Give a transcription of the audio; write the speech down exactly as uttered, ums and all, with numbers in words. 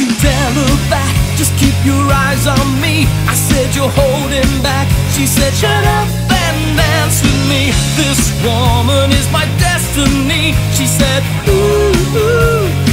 tell her that, just keep your eyes on me. I said, you're holding back. She said, shut up and dance with me. This woman is my destiny. She said, ooh, ooh.